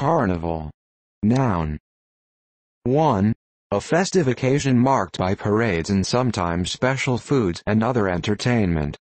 Carnival. Noun. 1. A festive occasion marked by parades and sometimes special foods and other entertainment.